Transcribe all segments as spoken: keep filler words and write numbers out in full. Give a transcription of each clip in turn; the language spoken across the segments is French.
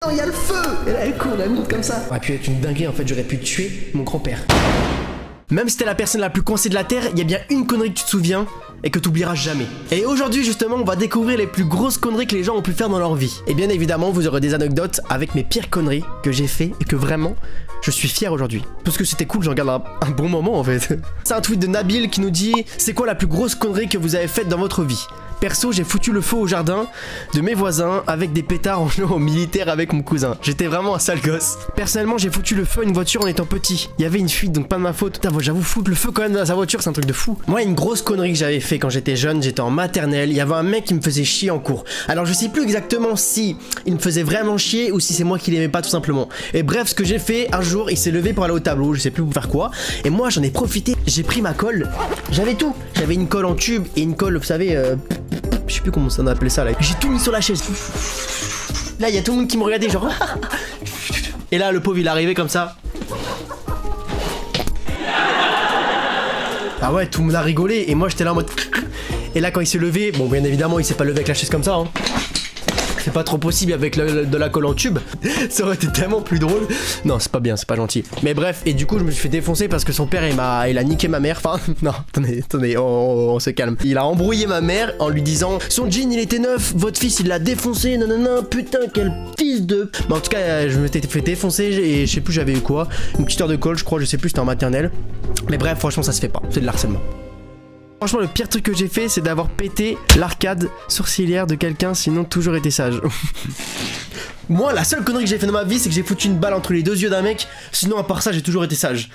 il y a le feu. Et là, elle court, la mine comme ça. Ça aurait pu être une dinguerie, en fait, j'aurais pu tuer mon grand-père. Même si t'es la personne la plus coincée de la Terre, il y a bien une connerie que tu te souviens et que t'oublieras jamais. Et aujourd'hui, justement, on va découvrir les plus grosses conneries que les gens ont pu faire dans leur vie. Et bien évidemment, vous aurez des anecdotes avec mes pires conneries que j'ai fait et que vraiment, je suis fier aujourd'hui. Parce que c'était cool, j'en garde un, un bon moment en fait. C'est un tweet de Nabil qui nous dit « C'est quoi la plus grosse connerie que vous avez faite dans votre vie ?» Perso, j'ai foutu le feu au jardin de mes voisins avec des pétards en jouant au militaire avec mon cousin. J'étais vraiment un sale gosse. Personnellement, j'ai foutu le feu à une voiture en étant petit. Il y avait une fuite, donc pas de ma faute. Putain, j'avoue, foutre le feu quand même dans sa voiture, c'est un truc de fou. Moi, une grosse connerie que j'avais fait quand j'étais jeune, j'étais en maternelle. Il y avait un mec qui me faisait chier en cours. Alors, je sais plus exactement si il me faisait vraiment chier ou si c'est moi qui l'aimais pas tout simplement. Et bref, ce que j'ai fait, un jour, il s'est levé pour aller au tableau. Je sais plus pour faire quoi. Et moi, j'en ai profité. J'ai pris ma colle. J'avais tout. J'avais une colle en tube et une colle, vous savez. Euh... Je sais plus comment ça on appelait ça là. J'ai tout mis sur la chaise. Là il y a tout le monde qui me regardait genre. Et là le pauvre il est arrivé comme ça. Ah ouais, tout le monde a rigolé et moi j'étais là en mode. Et là quand il s'est levé, bon bien évidemment il s'est pas levé avec la chaise comme ça hein. C'est pas trop possible avec le, de la colle en tube. Ça aurait été tellement plus drôle. Non, c'est pas bien, c'est pas gentil. Mais bref, et du coup, je me suis fait défoncer parce que son père, il m'a, il a niqué ma mère. Enfin, non, attendez, attendez, on, on, on se calme. Il a embrouillé ma mère en lui disant son jean, il était neuf, votre fils, il l'a défoncé, non, non, non, putain, quel fils de. Mais en tout cas, je m'étais fait défoncer et je sais plus, j'avais eu quoi. Une petite heure de colle, je crois, je sais plus, c'était en maternelle. Mais bref, franchement, ça se fait pas. C'est de l'harcèlement. Franchement, le pire truc que j'ai fait, c'est d'avoir pété l'arcade sourcilière de quelqu'un, sinon toujours été sage. Moi, la seule connerie que j'ai fait dans ma vie, c'est que j'ai foutu une balle entre les deux yeux d'un mec, sinon à part ça, j'ai toujours été sage.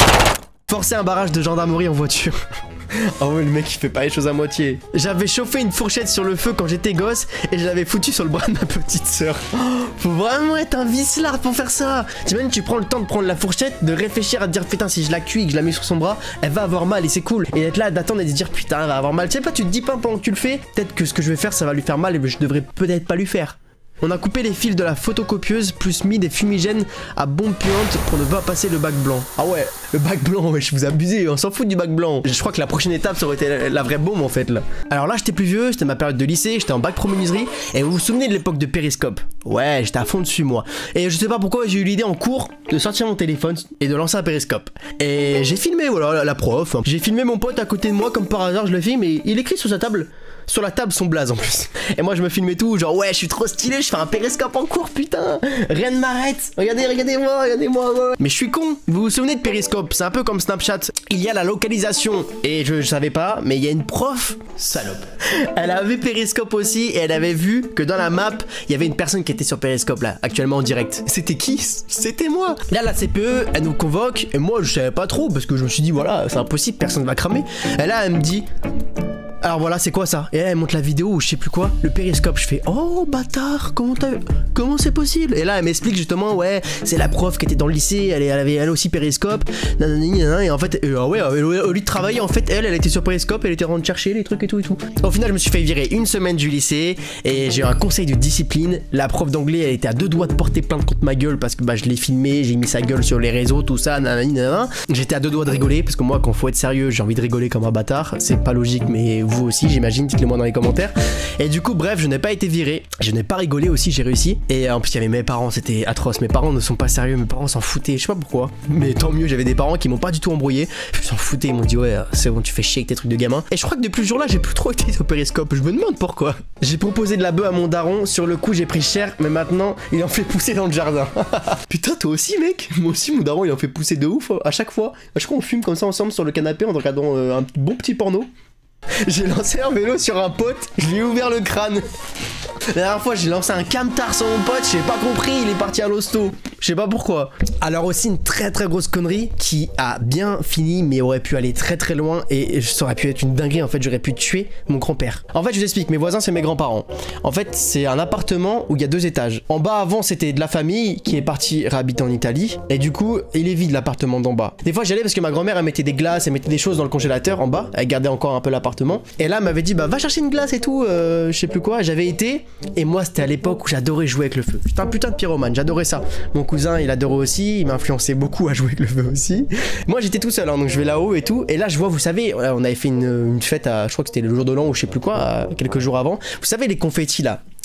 Forcer un barrage de gendarmerie en voiture. Oh ouais, le mec il fait pas les choses à moitié. J'avais chauffé une fourchette sur le feu quand j'étais gosse et je l'avais foutu sur le bras de ma petite sœur. Oh, faut vraiment être un vicelard pour faire ça. T'imagines, tu prends le temps de prendre la fourchette, de réfléchir à te dire putain si je la cuis et que je la mets sur son bras, elle va avoir mal et c'est cool. Et d'être là d'attendre et de se dire putain elle va avoir mal. Tu sais pas, tu te dis pas pendant que tu le fais, peut-être que ce que je vais faire ça va lui faire mal et je devrais peut-être pas lui faire. On a coupé les fils de la photocopieuse plus mis des fumigènes à bombe puante pour ne pas passer le bac blanc. Ah ouais, le bac blanc, ouais, je vous abusez, on s'en fout du bac blanc. Je crois que la prochaine étape ça aurait été la, la vraie bombe en fait là. Alors là j'étais plus vieux, c'était ma période de lycée, j'étais en bac pro menuiserie et vous vous souvenez de l'époque de Périscope? Ouais, j'étais à fond dessus moi. Et je sais pas pourquoi j'ai eu l'idée en cours de sortir mon téléphone et de lancer un Périscope. Et j'ai filmé, voilà, la, la prof. J'ai filmé mon pote à côté de moi comme par hasard, je le filme et il écrit sur sa table. Sur la table son blaze en plus. Et moi je me filmais tout, genre ouais je suis trop stylé, je fais un périscope en cours putain. Rien ne m'arrête. Regardez, regardez-moi, regardez-moi. Ouais. Mais je suis con. Vous vous souvenez de Périscope? C'est un peu comme Snapchat. Il y a la localisation. Et je, je savais pas, mais il y a une prof, salope. Elle avait Périscope aussi et elle avait vu que dans la map, il y avait une personne qui était sur Périscope là, actuellement en direct. C'était qui? C'était moi. Là la C P E, elle nous convoque et moi je savais pas trop parce que je me suis dit voilà, c'est impossible, personne va cramer. Et là elle me dit alors voilà, c'est quoi ça? Et là, elle montre la vidéo ou je sais plus quoi, le périscope. Je fais oh bâtard, comment t'as comment c'est possible? Et là, elle m'explique justement, ouais, c'est la prof qui était dans le lycée, elle, elle avait elle aussi périscope, nanani, nanana, et en fait, euh, ouais, au lieu de travailler, en fait, elle, elle était sur périscope, elle était en train de chercher les trucs et tout et tout. Au final, je me suis fait virer une semaine du lycée et j'ai eu un conseil de discipline. La prof d'anglais, elle était à deux doigts de porter plainte contre ma gueule parce que bah je l'ai filmé, j'ai mis sa gueule sur les réseaux, tout ça, nanani, nanana. J'étais à deux doigts de rigoler parce que moi, quand faut être sérieux, j'ai envie de rigoler comme un bâtard. C'est pas logique, mais vous aussi j'imagine, dites-le moi dans les commentaires. Et du coup bref, je n'ai pas été viré, je n'ai pas rigolé aussi, j'ai réussi. Et en plus il y avait mes parents, c'était atroce, mes parents ne sont pas sérieux, mes parents s'en foutaient, je sais pas pourquoi, mais tant mieux, j'avais des parents qui m'ont pas du tout embrouillé, ils s'en foutaient, ils m'ont dit ouais c'est bon tu fais chier avec tes trucs de gamin. Et je crois que depuis ce jour là j'ai plus trop été au périscope, je me demande pourquoi. J'ai proposé de la bœuf à mon daron, sur le coup j'ai pris cher, mais maintenant il en fait pousser dans le jardin. Putain toi aussi mec, moi aussi mon daron il en fait pousser de ouf à chaque fois. À chaque fois on fume comme ça ensemble sur le canapé en regardant euh, un bon petit porno. J'ai lancé un vélo sur un pote, je lui ai ouvert le crâne. La dernière fois j'ai lancé un camtar sur mon pote, j'ai pas compris, il est parti à l'hosto. Je sais pas pourquoi. Alors aussi une très très grosse connerie qui a bien fini mais aurait pu aller très très loin et ça aurait pu être une dinguerie en fait, j'aurais pu tuer mon grand-père. En fait je vous explique, mes voisins c'est mes grands-parents. En fait c'est un appartement où il y a deux étages. En bas avant c'était de la famille qui est partie réhabiter en Italie et du coup il est vide l'appartement d'en bas. Des fois j'y allais parce que ma grand-mère elle mettait des glaces, elle mettait des choses dans le congélateur en bas, elle gardait encore un peu l'appartement. Et là elle m'avait dit bah va chercher une glace et tout, euh, je sais plus quoi, j'avais été et moi c'était à l'époque où j'adorais jouer avec le feu. J'étais un putain de pyromane, j'adorais ça. Mon cousin il adorait aussi, il m'a influencé beaucoup à jouer avec le feu aussi. Moi j'étais tout seul hein, donc je vais là-haut et tout. Et là je vois, vous savez, on avait fait une, une fête à, je crois que c'était le jour de l'an ou je sais plus quoi, quelques jours avant. Vous savez les confettis là,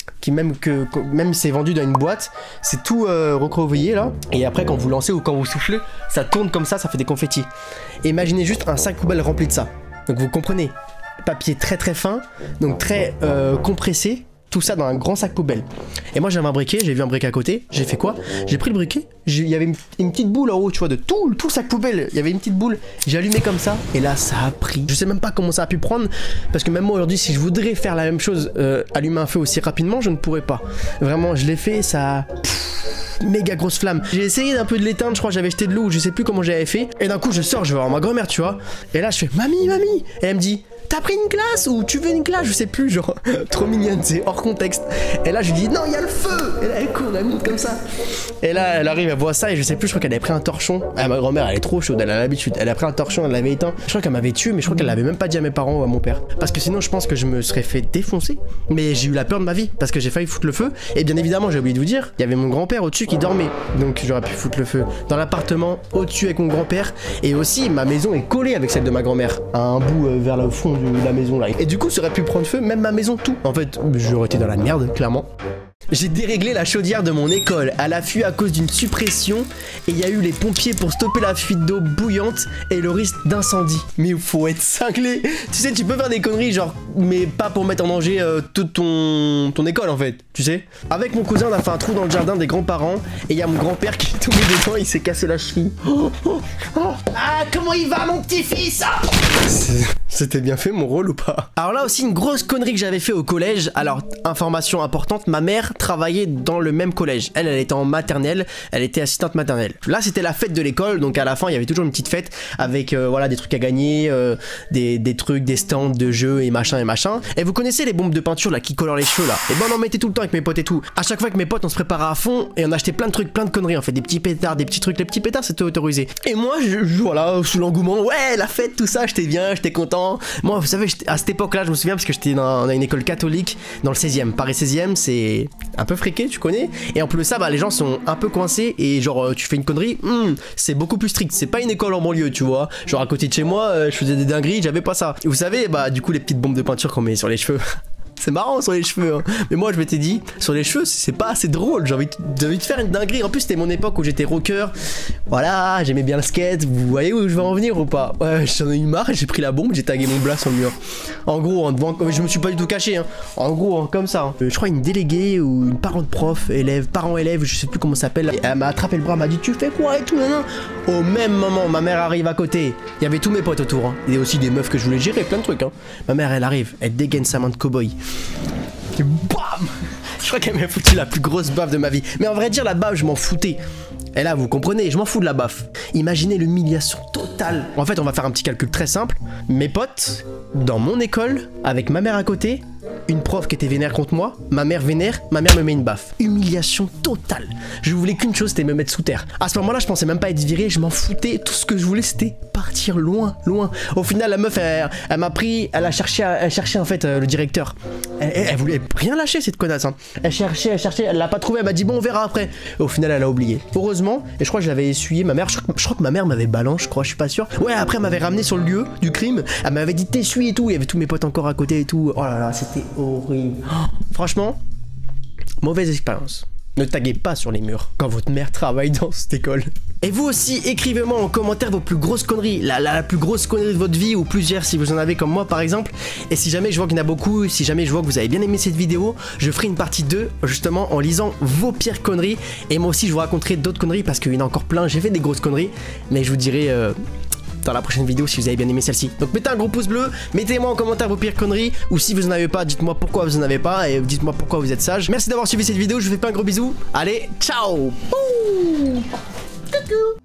qui même que même c'est vendu dans une boîte, c'est tout euh, recroquevillé là, et après quand vous lancez ou quand vous soufflez, ça tourne comme ça, ça fait des confettis. Et imaginez juste un sac poubelle rempli de ça. Donc vous comprenez, papier très très fin, donc très euh, compressé, tout ça dans un grand sac poubelle. Et moi j'avais un briquet, j'ai vu un briquet à côté, j'ai fait quoi? J'ai pris le briquet, il y avait une, une petite boule en haut, tu vois, de tout, tout le sac poubelle, il y avait une petite boule, j'ai allumé comme ça, et là ça a pris. Je sais même pas comment ça a pu prendre, parce que même moi aujourd'hui, si je voudrais faire la même chose, euh, allumer un feu aussi rapidement, je ne pourrais pas. Vraiment, je l'ai fait, ça a... Pff, méga grosse flamme. J'ai essayé d'un peu de l'éteindre, je crois que j'avais jeté de l'eau, je sais plus comment j'avais fait, et d'un coup je sors, je vais voir ma grand-mère, tu vois, et là je fais, mamie, mamie, et elle me dit, t'as pris une glace ou tu veux une glace, je sais plus, genre trop mignonne, c'est hors contexte. Et là je lui dis non, il y a le feu. Et là elle court, elle monte comme ça. Et là elle arrive, elle voit ça et je sais plus, je crois qu'elle avait pris un torchon. Ah, ma grand-mère elle est trop chaude, elle a l'habitude. Elle a pris un torchon, elle l'avait éteint. Je crois qu'elle m'avait tué, mais je crois qu'elle l'avait même pas dit à mes parents ou à mon père. Parce que sinon je pense que je me serais fait défoncer. Mais j'ai eu la peur de ma vie parce que j'ai failli foutre le feu. Et bien évidemment, j'ai oublié de vous dire, il y avait mon grand-père au-dessus qui dormait. Donc j'aurais pu foutre le feu dans l'appartement au-dessus avec mon grand-père. Et aussi ma maison est collée avec celle de ma grand-mère à un bout euh, vers le fond de la maison là. Et du coup ça aurait pu prendre feu, même ma maison, tout. En fait j'aurais été dans la merde clairement. J'ai déréglé la chaudière de mon école. Elle a fui à cause d'une suppression et il y a eu les pompiers pour stopper la fuite d'eau bouillante et le risque d'incendie. Mais il faut être cinglé. Tu sais, tu peux faire des conneries genre, mais pas pour mettre en danger euh, toute ton, ton école en fait, tu sais. Avec mon cousin, on a fait un trou dans le jardin des grands-parents et il y a mon grand-père qui est tombé dedans, il s'est cassé la cheville. Oh, oh, oh. Ah, comment il va mon petit-fils? C'était bien fait mon rôle ou pas? Alors là aussi une grosse connerie que j'avais fait au collège. Alors, information importante, ma mère travaillait dans le même collège. Elle, elle était en maternelle, elle était assistante maternelle. Là, c'était la fête de l'école, donc à la fin, il y avait toujours une petite fête avec euh, voilà, des trucs à gagner, euh, des, des trucs, des stands de jeux et machin et machin. Et vous connaissez les bombes de peinture là qui colorent les cheveux là? Et ben on en mettait tout le temps avec mes potes et tout. À chaque fois que mes potes, on se préparait à fond et on achetait plein de trucs, plein de conneries en fait, des petits pétards, des petits trucs. Les petits pétards, c'était autorisé. Et moi, je, je voilà, sous l'engouement, ouais, la fête, tout ça, j'étais bien, j'étais content. Moi, vous savez, à cette époque-là, je me souviens parce que j'étais dans, dans une école catholique dans le seizième. Paris seizième, c'est un peu friqué, tu connais. Et en plus de ça, bah, les gens sont un peu coincés et genre, tu fais une connerie, hmm, c'est beaucoup plus strict. C'est pas une école en banlieue, tu vois. Genre, à côté de chez moi, euh, je faisais des dingueries, j'avais pas ça. Et vous savez, bah, du coup, les petites bombes de peinture qu'on met sur les cheveux. C'est marrant sur les cheveux, hein. Mais moi je m'étais dit, sur les cheveux c'est pas assez drôle, j'ai envie, envie de faire une dinguerie. En plus c'était mon époque où j'étais rocker, voilà, j'aimais bien le skate, vous voyez où je vais en venir ou pas? Ouais, j'en ai eu marre, j'ai pris la bombe, j'ai tagué mon blast sur le mur. En gros, en devant, je me suis pas du tout caché, hein. En gros, hein, comme ça, hein. Je crois une déléguée ou une parent de prof, élève, parent élève, je sais plus comment ça s'appelle. Elle m'a attrapé le bras, m'a dit tu fais quoi et tout, nan, nan. Au même moment, ma mère arrive à côté, il y avait tous mes potes autour, hein. Il y a aussi des meufs que je voulais gérer, plein de trucs, hein. Ma mère elle arrive, elle dégaine sa main de cow-boy. Et bam! Je crois qu'elle m'a foutu la plus grosse baffe de ma vie. Mais en vrai dire, la baffe, je m'en foutais. Et là, vous comprenez, je m'en fous de la baffe. Imaginez l'humiliation totale. En fait, on va faire un petit calcul très simple. Mes potes, dans mon école, avec ma mère à côté, une prof qui était vénère contre moi, ma mère vénère, ma mère me met une baffe. Humiliation totale. Je voulais qu'une chose, c'était me mettre sous terre. À ce moment-là, je pensais même pas être viré, je m'en foutais. Tout ce que je voulais, c'était partir loin, loin. Au final, la meuf, elle, elle m'a pris, elle a cherché, elle cherchait en fait euh, le directeur. Elle, elle, elle voulait rien lâcher, cette connasse, hein. Elle cherchait, elle cherchait, elle l'a pas trouvé, elle m'a dit bon, on verra après. Et au final, elle a oublié. Heureusement, et je crois que je l'avais essuyé, ma mère, je, je crois que ma mère m'avait balance, je crois, je suis pas sûr. Ouais, après, elle m'avait ramené sur le lieu du crime, elle m'avait dit t'essuies et tout, il y avait tous mes potes encore à côté et tout. Oh là là, c'était horrible. Oh, franchement, mauvaise expérience. Ne taguez pas sur les murs quand votre mère travaille dans cette école. Et vous aussi, écrivez-moi en commentaire vos plus grosses conneries, la, la, la plus grosse connerie de votre vie ou plusieurs si vous en avez comme moi par exemple. Et si jamais je vois qu'il y en a beaucoup, si jamais je vois que vous avez bien aimé cette vidéo, je ferai une partie deux justement en lisant vos pires conneries. Et moi aussi je vous raconterai d'autres conneries parce qu'il y en a encore plein, j'ai fait des grosses conneries. Mais je vous dirai... Euh dans la prochaine vidéo si vous avez bien aimé celle-ci. Donc mettez un gros pouce bleu, mettez-moi en commentaire vos pires conneries, ou si vous en avez pas, dites-moi pourquoi vous en avez pas, et dites-moi pourquoi vous êtes sage. Merci d'avoir suivi cette vidéo, je vous fais plein de gros bisous. Allez, ciao. Coucou.